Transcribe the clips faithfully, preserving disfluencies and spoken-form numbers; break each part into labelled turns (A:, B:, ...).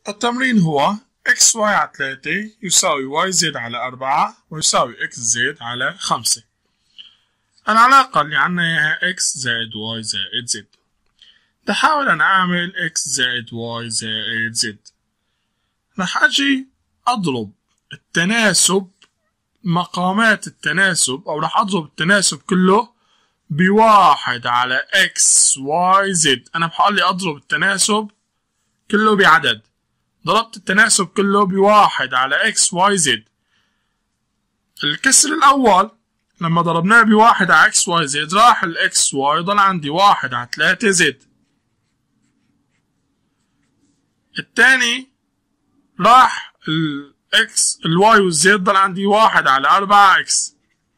A: التمرين هو x y على ثلاثة يساوي y زائد على أربعة ويساوي x زائد على خمسة. العلاقة اللي عنا إياها x زائد y زائد z. بحاول أنا أعمل x زائد y زائد z. رح أجي أضرب التناسب، مقامات التناسب، أو رح أضرب التناسب كله بواحد على x y z. أنا بحاول لي أضرب التناسب كله بعدد. ضربت التناسب كله بواحد على x y z. الكسر الأول لما ضربناه بواحد على x y z راح ال x y ضل عندي واحد على ثلاثة z. الثاني راح ال x ال y وال z ضل عندي واحد على أربعة x.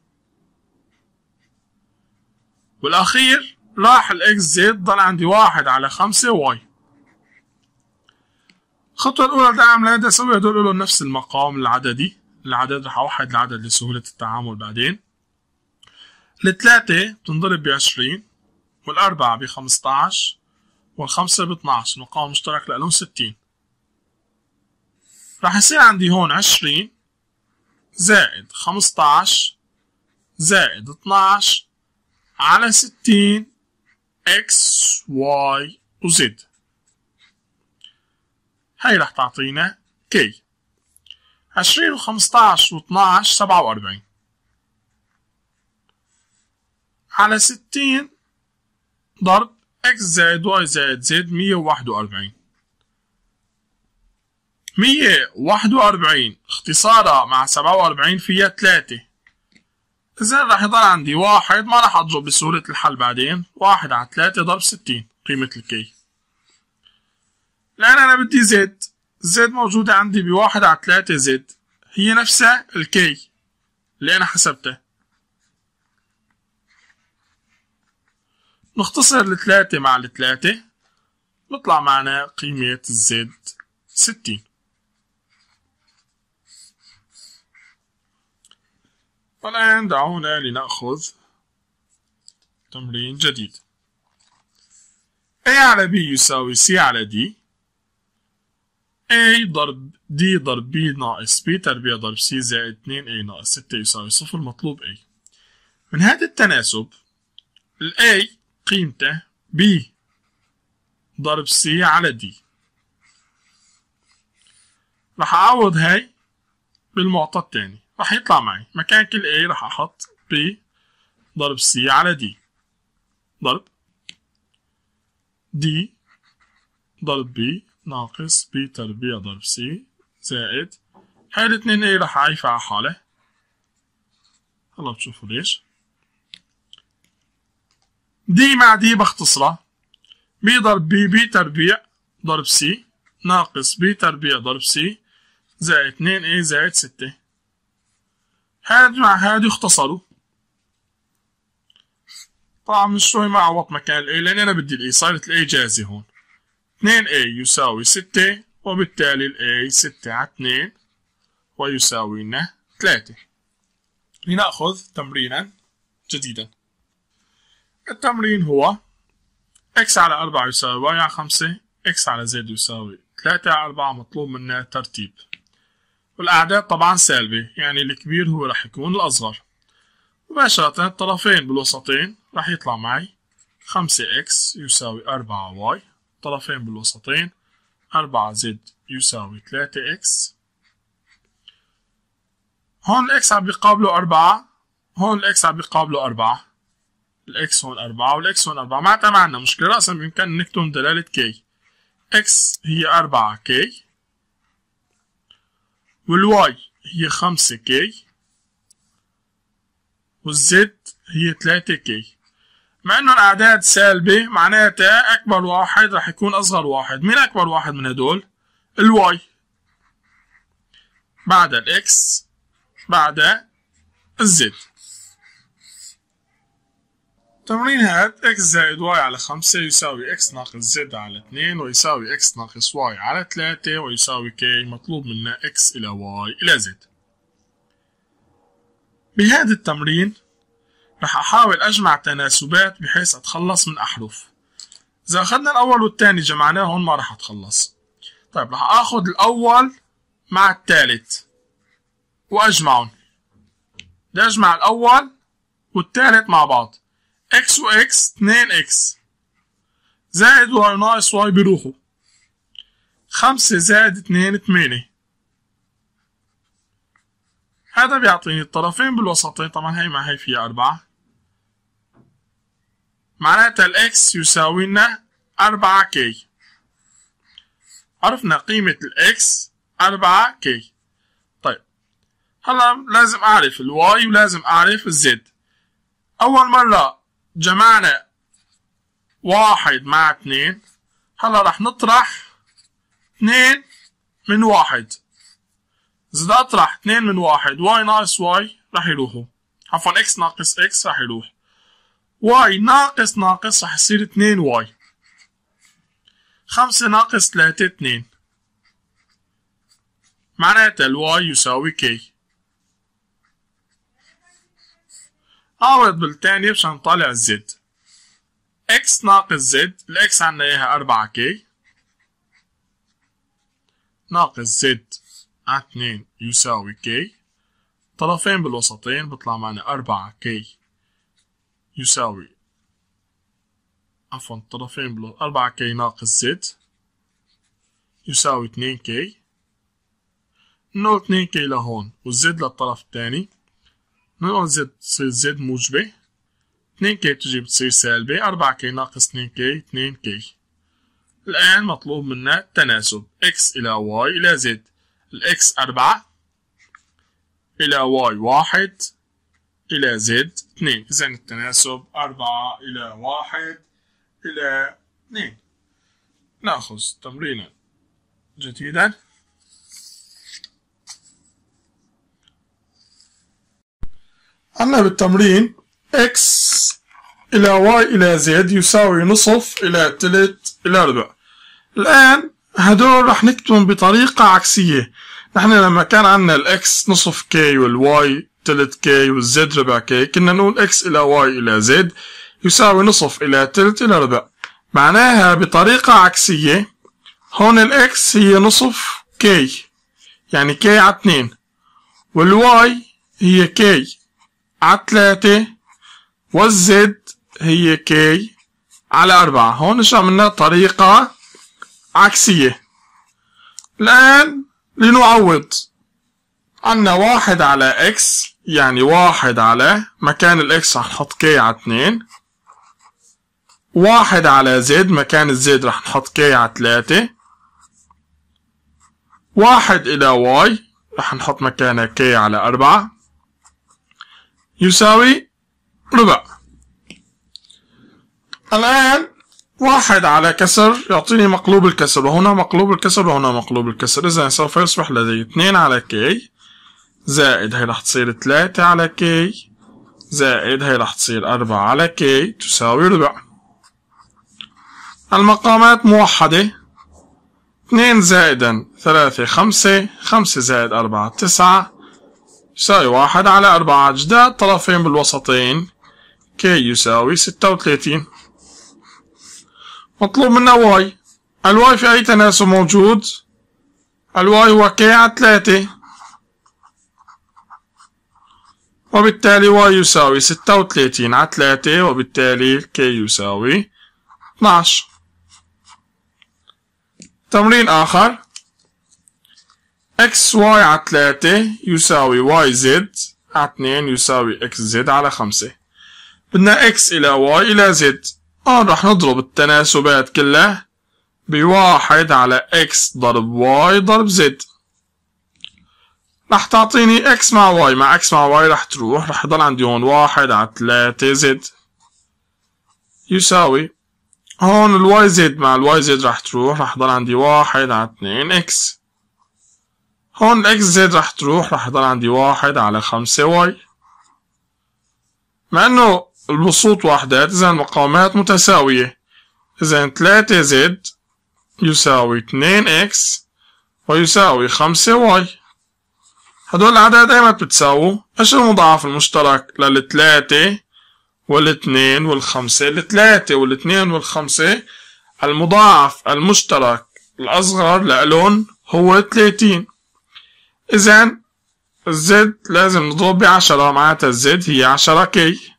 A: والأخير راح ال x z ضل عندي واحد على خمسة y. الخطوة الأولى بدي أعملها بدي أسوي هدول لهم نفس المقام العددي. العدد رح أوحد العدد لسهولة التعامل بعدين. الثلاثة بتنضرب بعشرين والأربعة بخمسطعش والخمسة باثناش، المقام المشترك لهم ستين. رح يصير عندي هون عشرين زائد خمسطعش زائد اثناش على ستين x y و z. هاي رح تعطينا k. عشرين وخمسطعش واثناش سبعة وأربعين على ستين ضرب x زائد y زائد z مية وواحد وأربعين. مية وواحد وأربعين اختصارها مع سبعة وأربعين فيها ثلاثة. إذا رح يضل عندي واحد، ما رح أضرب بسهولة الحل بعدين. واحد على ثلاثة ضرب ستين قيمة الكي. الآن أنا بدي زد. زد موجودة عندي بواحد على ثلاثة زد، هي نفسها الكي اللي أنا حسبتها. نختصر الثلاثة مع الثلاثة بطلع معنا قيمة الزد ستين. والآن دعونا لنأخذ تمرين جديد. A على B يساوي C على D. A ضرب D ضرب B ناقص B تربيع ضرب C زائد اثنين A ناقص ستة يساوي صفر. مطلوب A. من هذا التناسب ال A قيمته B ضرب C على D. رح أعوض هاي بالمعطى الثاني. رح يطلع معي مكان كل A رح أحط B ضرب C على D ضرب D ضرب B ناقص B تربيع ضرب C زائد هاي الاثنين A رح أعيفها على حالة. هلا بتشوفوا ليش. D مع D بختصرها. B ضرب B B تربيع ضرب C ناقص B تربيع ضرب C زائد اثنين A زائد ستة. هاد مع هاد يختصروا. طبعا من شوي ما عوضت مكان ال A لأن أنا بدي ال A، صارت ال A جاهزة هون. اثنين A يساوي ستة وبالتالي ال A ستة على اثنين ويساوي لنا ثلاثة. لنأخذ تمرينا جديدا. التمرين هو x على أربعة يساوي y على خمسة، x على z يساوي ثلاثة على أربعة. مطلوب منا ترتيب. والأعداد طبعا سالبة، يعني الكبير هو رح يكون الأصغر. مباشرة الطرفين بالوسطين رح يطلع معي خمسة x يساوي أربعة y. طرفين بالوسطين أربعة z يساوي ثلاثة x. هون الإكس عم بيقابله أربعة، هون الإكس عم بيقابله أربعة. الإكس هون أربعة والإكس هون أربعة. معناتها ما عندنا مشكلة، رأسا بإمكاننا نكتب دلالة k. x هي أربعة k والواي هي خمسة k والزد هي ثلاثة k. مع إنه الأعداد سالبة معناتها أكبر واحد رح يكون أصغر واحد. مين أكبر واحد من هدول؟ الواي، بعد الإكس، بعد الزد. تمرين هاد x زائد y على خمسة يساوي x ناقص z على اثنين ويساوي x ناقص y على ثلاثة ويساوي k. مطلوب منا x إلى y إلى z. بهذا التمرين رح أحاول أجمع تناسبات بحيث أتخلص من أحرف. إذا أخذنا الأول والثاني جمعناهم ما رح أتخلص. طيب راح اخذ الاول مع الثالث واجمعهم. بدي اجمع الاول والثالث مع بعض. اكس واكس اثنين اكس زائد واي ناقص واي بيروحوا. خمسة زائد اثنين ثمانية. هذا بيعطيني الطرفين بالوسطين، طبعا هي مع هي فيها أربعة. معناتها الإكس يساوي لنا أربعة كي. عرفنا قيمة الإكس أربعة كي. طيب هلا لازم أعرف الواي ولازم أعرف الزد. أول مرة جمعنا واحد مع اثنين، هلا رح نطرح اثنين من واحد. إذا أطرح اثنين من واحد، واي ناقص واي رح يروحوا، عفوا إكس ناقص إكس رح يروح، واي ناقص ناقص رح يصير اثنين واي. خمسة ناقص ثلاثة اثنين، معناتها الواي يساوي كي. عوض بالتانية مشان نطلع الزد. إكس ناقص زد، الإكس عنا إياها أربعة كي ناقص زد على اثنين يساوي كي. طرفين بالوسطين بطلع معنا أربعة كي يساوي عفوا طرفين بلو أربعة كي ناقص زد يساوي اثنين كي. نقول اثنين كي لهون والزد للطرف الثاني، نقول زد تصير زد موجبة، اثنين كي تجي بتصير سالبة، أربعة كي ناقص اثنين كي اثنين كي. الآن مطلوب منا التناسب إكس إلى واي إلى زد. الإكس أربعة إلى واي واحد إلى زد اثنين. إذا التناسب أربعة إلى واحد إلى اثنين. نأخذ تمرينا جديدا. عنا بالتمرين إكس إلى واي إلى زد يساوي نصف إلى تلت إلى ربع. الآن هدول رح نكتبهم بطريقة عكسية. نحن لما كان عنا الإكس نصف كي والواي تلت كي والزد ربع كي، كنا نقول إكس إلى واي إلى زد يساوي نصف إلى تلت إلى ربع. معناها بطريقة عكسية هون الإكس هي نصف كي، يعني كي على اثنين، والواي هي كي على ثلاثة، والزد هي كي على أربعة. هون شو عملنا طريقة عكسية. الآن لنعوض، عنا واحد على إكس يعني واحد على مكان الإكس رح نحط كي على اثنين، واحد على زد مكان الزد رح نحط كي على ثلاثة، واحد إلى واي رح نحط مكانها كي على أربعة يساوي ربع. الآن واحد على كسر يعطيني مقلوب الكسر، وهنا مقلوب الكسر وهنا مقلوب الكسر، إذا سوف يصبح لدي اثنين على كي زائد هي رح تصير ثلاثة على كي زائد هي رح تصير أربعة على كي تساوي ربع. المقامات موحدة، اثنين زائدا ثلاثة خمسة، خمسة زائد أربعة تسعة يساوي واحد على أربعة. أجداد طرفين بالوسطين كي يساوي ستة وثلاثين. مطلوب منا واي. الواي في أي تناسب موجود؟ الواي هو كي على ثلاثة، وبالتالي واي يساوي ستة وثلاثين على ثلاثة، وبالتالي كي يساوي اثنعش. تمرين آخر، اكس واي على ثلاثة يساوي واي زد على اثنين يساوي اكس زد على خمسة. بدنا اكس إلى واي إلى زد. آه رح نضرب التناسبات كلها بواحد على اكس ضرب واي ضرب زد. رح تعطيني اكس مع واي، مع اكس مع واي رح تروح، رح يضل عندي هون واحد على ثلاثة زد يساوي، هون الواي زد مع الواي زد رح تروح، رح يضل عندي واحد على اثنين اكس. هون الاكس زد رح تروح، رح يضل عندي واحد على خمسة واي. مع انه البسوط وحدات اذا المقامات متساوية، اذا ثلاثة زد يساوي اثنين اكس ويساوي خمسة واي. هدول الأعداد ايمت بتساووا؟ ايش المضاعف المشترك للثلاثة والاثنين والخمسة؟ الثلاثة والاثنين والخمسة المضاعف المشترك الأصغر لألون هو تلاتين. إذن الزد لازم نضرب بعشرة، معناتها الزد هي عشرة كي،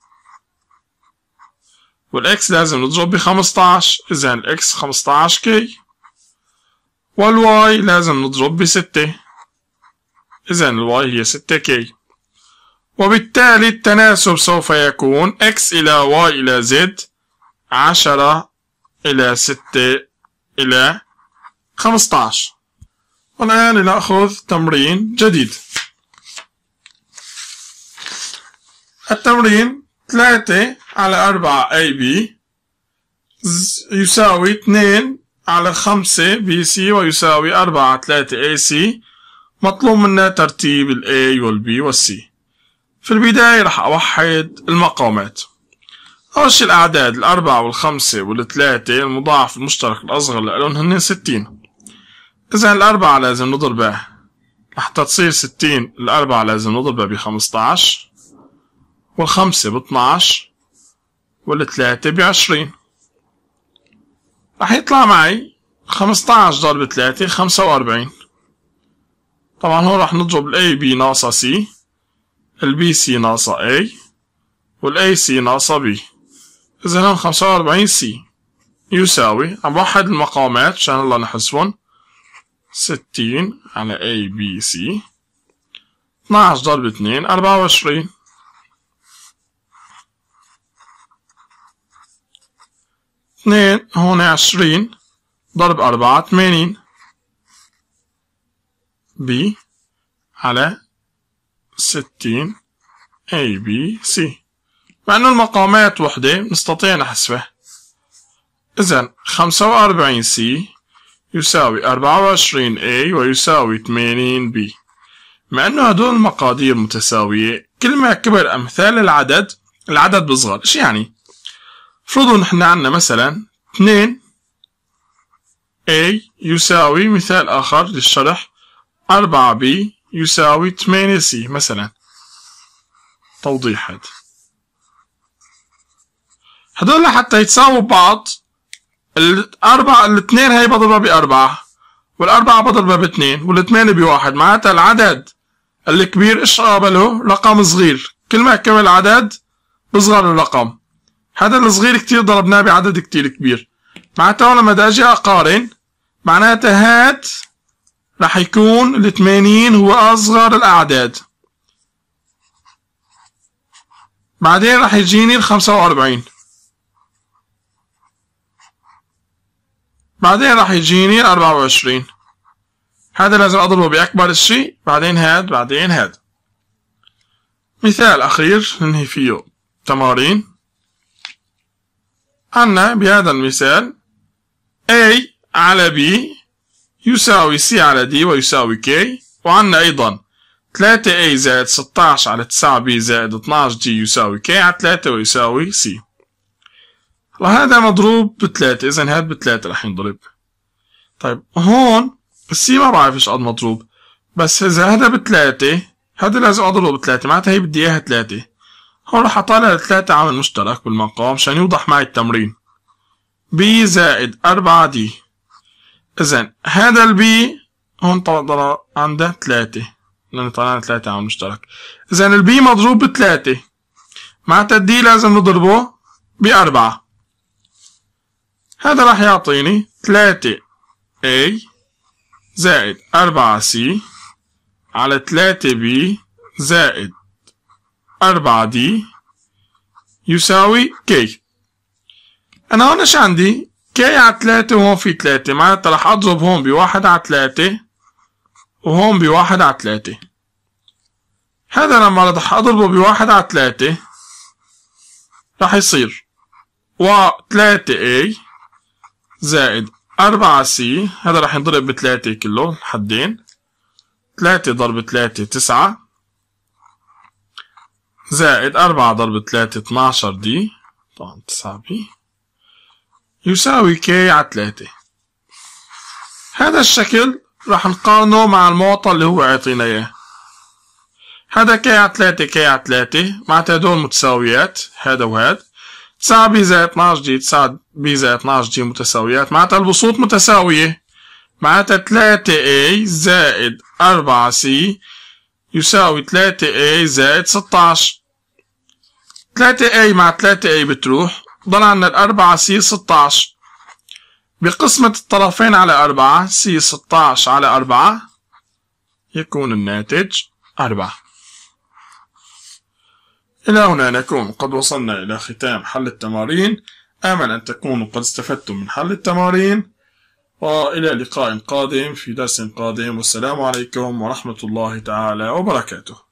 A: والإكس لازم نضرب بخمسطعش، إذن الإكس خمسطعش كي، والواي لازم نضرب بستة، إذن الواي هي ستة كي. وبالتالي التناسب سوف يكون إكس إلى واي إلى زد عشرة إلى ستة إلى خمسطعش. والآن لنأخذ تمرين جديد. التمرين ثلاثة على أربعة أي بي يساوي اثنين على خمسة بي سي ويساوي أربعة على ثلاثة اي سي. مطلوب منا ترتيب ال A وال B وال C. في البداية رح أوحد المقامات. أول شي الأعداد الأربعة والخمسة والثلاثة المضاعف المشترك الأصغر لهم هن ستين. إذا الأربعة لازم نضربها لحتى تصير ستين، الأربعة لازم نضربها بخمسطعش، والخمسة باثناش، والثلاثة بعشرين. رح يطلع معي خمسطعش ضرب ثلاثة خمسة وأربعين. طبعا هون رح نضرب ال A B ناقصة C، ال B C ناقصة A، وال A C ناقصة B. إذا هون خمسة وأربعين C يساوي، عم بوحد المقامات مشان الله نحسبن، ستين على A B C، اثناش ضرب اثنين أربعة وعشرين، اثنين هون عشرين ضرب أربعة ثمانين، B على ستين A B C. مع انه المقامات وحدة نستطيع نحسبها. إذن خمسة وأربعين C يساوي أربعة وعشرين A ويساوي ثمانين B. مع انه هدول المقادير متساوية، كل ما كبر أمثال العدد العدد بصغر. إيش يعني؟ فرضوا نحن عنا مثلا اثنين A يساوي مثال آخر للشرح أربعة B يساوي ثمانية C مثلا. توضيح هذا. هدول لحتى يتساووا ببعض، الأربعة الاثنين هي بضربها بأربعة، والأربعة بضربها باثنين، والثمانية بواحد. معناتها العدد الكبير إيش قابله؟ رقم صغير. كل ما كمل العدد بصغر الرقم. هذا الصغير كتير ضربناه بعدد كتير كبير. معناتها لما بدي أجي أقارن، معناتها هاد رح يكون ال ثمانين هو أصغر الأعداد. بعدين رح يجيني ال خمسة وأربعين، بعدين رح يجيني ال أربعة وعشرين. هذا لازم أضربه بأكبر الشيء، بعدين هاد، بعدين هاد. مثال أخير ننهي فيه تمارين. عنا بهذا المثال A على B يساوي C على D ويساوي K، وعنا أيضا ثلاثة A زائد ستطعش على تسعة B زائد اثناش D يساوي K على ثلاثة ويساوي C. هلا هذا مضروب بثلاثة، إذن هاد بثلاثة رح ينضرب. طيب هون السي ما بعرف ايش قد مضروب، بس إذا هذا بثلاثة هذا لازم أضربه بثلاثة، معناتها هي بدي إياها ثلاثة. هون رح أطالع الثلاثة عامل مشترك بالمقام مشان يوضح معي التمرين. B زائد أربعة D. إذن هذا البي هون طلع عنده ثلاثة، لأن طلعنا ثلاثة عامل مشترك. إذن البي مضروب بثلاثة، معناتها الدي لازم نضربه بأربعة. هذا راح يعطيني ثلاثة A زائد أربعة C على ثلاثة B زائد أربعة D يساوي K. أنا هون إيش عندي؟ K على ثلاثة وهون في ثلاثة، معناتها راح أضرب هون بواحد على ثلاثة وهون بواحد على ثلاثة. هذا لما راح أضربه بواحد على ثلاثة راح يصير وثلاثة A زائد أربعة C، هذا راح ينضرب بثلاثة كله الحدين، ثلاثة ضرب ثلاثة تسعة زائد أربعة ضرب ثلاثة اثناشر دي، طبعا تسعة بي يساوي K على ثلاثة. هذا الشكل راح نقارنه مع المعطى اللي هو عطينا اياه. هذا K على ثلاثة K على ثلاثة، معناتها هدول متساويات، هذا وهذا. تسعة بي زائد اثناشر دي تسعة بي زائد اثناشر دي متساويات، معناتها البسوط متساوية. معناتها ثلاثة A زائد أربعة C يساوي ثلاثة A زائد ستاشر. ثلاثة A مع ثلاثة A بتروح، ضل عنا الأربعة C ستاشر. بقسمة الطرفين على أربعة C ستاشر على أربعة يكون الناتج أربعة. إلى هنا نكون قد وصلنا إلى ختام حل التمارين. آمل أن تكونوا قد استفدتم من حل التمارين، وإلى لقاء قادم في درس قادم، والسلام عليكم ورحمة الله تعالى وبركاته.